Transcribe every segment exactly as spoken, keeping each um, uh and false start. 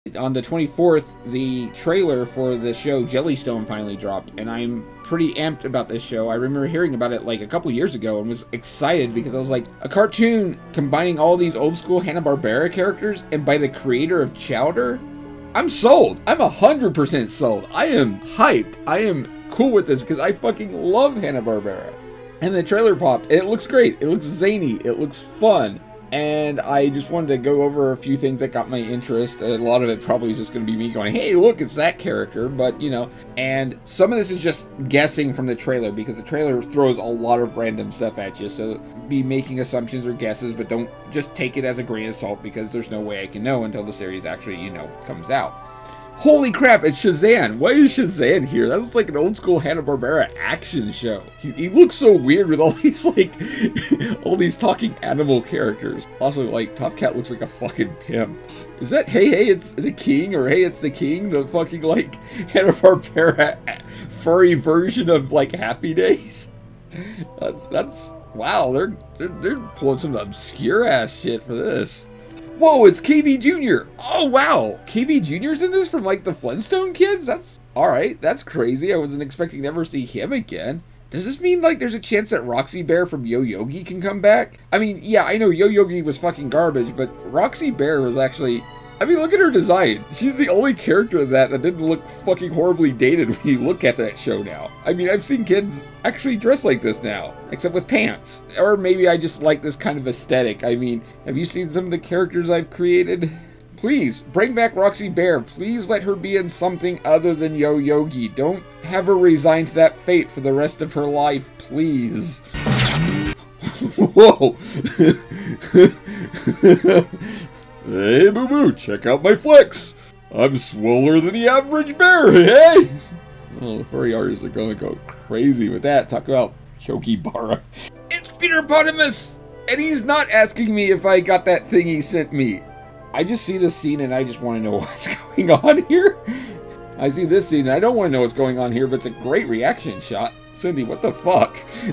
On the twenty-fourth, the trailer for the show Jellystone finally dropped, and I'm pretty amped about this show. I remember hearing about it like a couple years ago and was excited because I was like, a cartoon combining all these old school Hanna-Barbera characters and by the creator of Chowder? I'm sold. I'm one hundred percent sold. I am hyped. I am cool with this because I fucking love Hanna-Barbera. And the trailer popped, and it looks great. It looks zany. It looks fun. And I just wanted to go over a few things that got my interest. A lot of it probably is just going to be me going, hey, look, it's that character. But, you know, and some of this is just guessing from the trailer because the trailer throws a lot of random stuff at you. So be making assumptions or guesses, but don't just take it as a grain of salt because there's no way I can know until the series actually, you know, comes out. Holy crap, it's Shazam! Why is Shazam here? That was like an old school Hanna-Barbera action show. He, he looks so weird with all these like, all these talking animal characters. Also, like, Top Cat looks like a fucking pimp. Is that, hey, hey, it's the king, or hey, it's the king? The fucking, like, Hanna-Barbera furry version of, like, Happy Days? That's, that's, wow, they're, they're, they're pulling some obscure-ass shit for this. Whoa, it's K V Junior Oh, wow. K V Junior's in this from, like, the Flintstone kids? That's, alright, that's crazy. I wasn't expecting to ever see him again. Does this mean, like, there's a chance that Roxy Bear from Yo Yogi can come back? I mean, yeah, I know Yo Yogi was fucking garbage, but Roxy Bear was actually... I mean, look at her design. She's the only character of that that didn't look fucking horribly dated when you look at that show now. I mean, I've seen kids actually dress like this now, except with pants. Or maybe I just like this kind of aesthetic. I mean, have you seen some of the characters I've created? Please, bring back Roxy Bear. Please let her be in something other than Yo Yogi. Don't have her resign to that fate for the rest of her life, please. Whoa! Hey, Boo Boo, check out my flex! I'm swoller than the average bear, hey? Oh, the furry artists are gonna go crazy with that. Talk about Chokibara. It's Peterpotamus! And he's not asking me if I got that thing he sent me. I just see this scene and I just want to know what's going on here. I see this scene and I don't want to know what's going on here, but it's a great reaction shot. Cindy, what the fuck?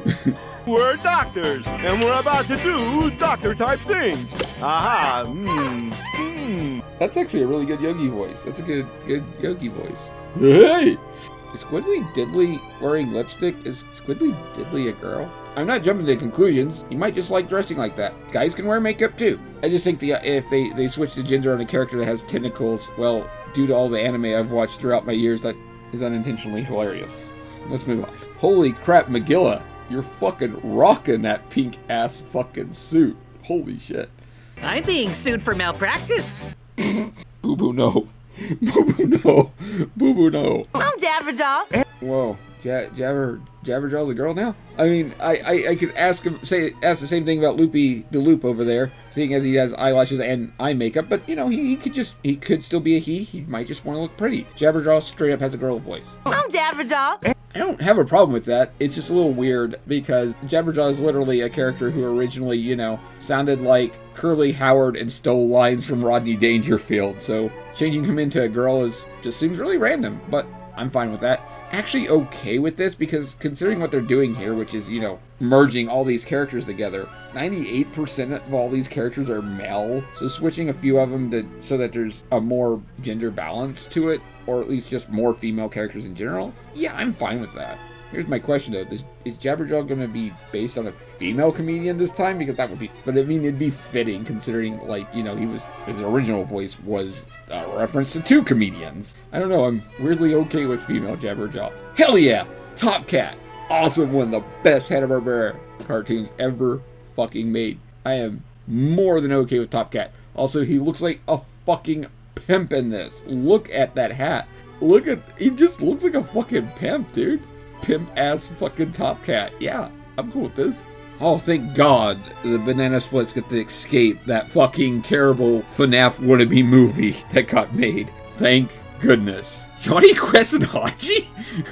We're doctors, and we're about to do doctor-type things. Aha, mmm, mmm. That's actually a really good Yogi voice. That's a good, good Yogi voice. Hey! Is Squiddly Diddly wearing lipstick? Is Squiddly Diddly a girl? I'm not jumping to conclusions. You might just like dressing like that. Guys can wear makeup too. I just think the if they, they switch the gender on a character that has tentacles, well, due to all the anime I've watched throughout my years, that is unintentionally hilarious. Let's move on. Holy crap, Megilla. You're fucking rocking that pink-ass fucking suit. Holy shit. I'm being sued for malpractice. Boo-boo, no. Boo-boo, no. Boo-boo, no. I'm Jabberjaw. Whoa. Ja Jabber Jabberjaw's a girl now? I mean, I, I, I could ask him, say, ask the same thing about Loopy the Loop over there, seeing as he has eyelashes and eye makeup, but, you know, he, he could just, he could still be a he. He might just want to look pretty. Jabberjaw straight up has a girl voice. I'm Jabberjaw. I don't have a problem with that. It's just a little weird because Jabberjaw is literally a character who originally, you know, sounded like Curly Howard and stole lines from Rodney Dangerfield. So changing him into a girl is just seems really random, but I'm fine with that. Actually okay with this because considering what they're doing here, which is, you know, merging all these characters together, ninety-eight percent of all these characters are male, so switching a few of them to so that there's a more gender balance to it, or at least just more female characters in general, yeah, I'm fine with that. Here's my question though, is, is Jabberjaw going to be based on a female comedian this time? Because that would be, but I mean, it'd be fitting considering, like, you know, he was, his original voice was a reference to two comedians. I don't know, I'm weirdly okay with female Jabberjaw. Hell yeah! Top Cat! Awesome, one of the best Hanna-Barbera cartoons ever fucking made. I am more than okay with Top Cat. Also, he looks like a fucking pimp in this. Look at that hat. Look at, he just looks like a fucking pimp, dude. Pimp ass fucking Top Cat. Yeah, I'm cool with this. Oh, thank God the Banana Splits get to escape that fucking terrible FNAF wannabe movie that got made. Thank goodness. Johnny Quest and Haji?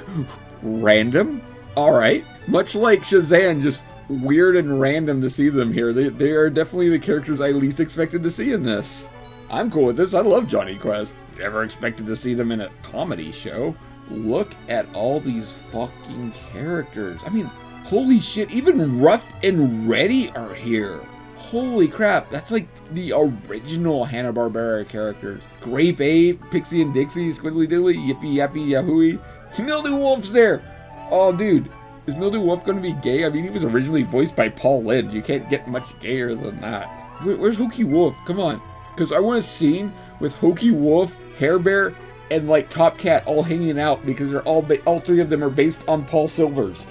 Random? Alright. Much like Shazam, just weird and random to see them here. They, they are definitely the characters I least expected to see in this. I'm cool with this. I love Johnny Quest. Never expected to see them in a comedy show. Look at all these fucking characters. I mean, holy shit, even Rough and Ready are here. Holy crap, that's like the original Hanna-Barbera characters. Grape Ape, Pixie and Dixie, Squiddly Diddly, Yippee Yappy Yahooey. Mildew Wolf's there! Oh, dude, is Mildew Wolf gonna be gay? I mean, he was originally voiced by Paul Lynde. You can't get much gayer than that. Where, where's Hokey Wolf? Come on. Because I want a scene with Hokey Wolf, Hair Bear, and like Top Cat all hanging out because they're all all three of them are based on Paul Silvers.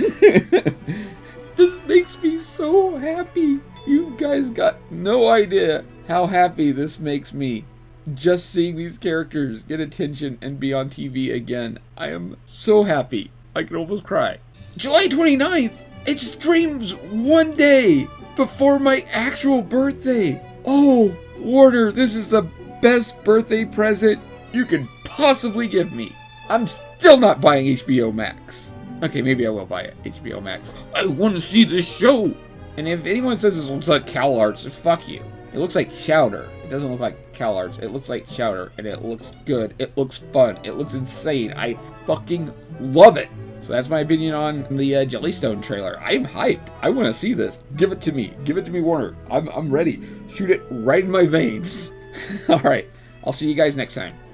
This makes me so happy. You guys got no idea how happy this makes me. Just seeing these characters get attention and be on T V again. I am so happy. I can almost cry. July twenty-ninth! It's streams one day before my actual birthday. Oh, Warner, this is the best birthday present you could possibly give me. I'm still not buying H B O Max. Okay, maybe I will buy it, H B O Max. I want to see this show! And if anyone says this looks like CalArts, fuck you. It looks like Chowder. It doesn't look like CalArts. It looks like Chowder, and it looks good. It looks fun. It looks insane. I fucking love it. So that's my opinion on the uh, Jellystone trailer. I'm hyped. I want to see this. Give it to me. Give it to me, Warner. I'm, I'm ready. Shoot it right in my veins. All right. I'll see you guys next time.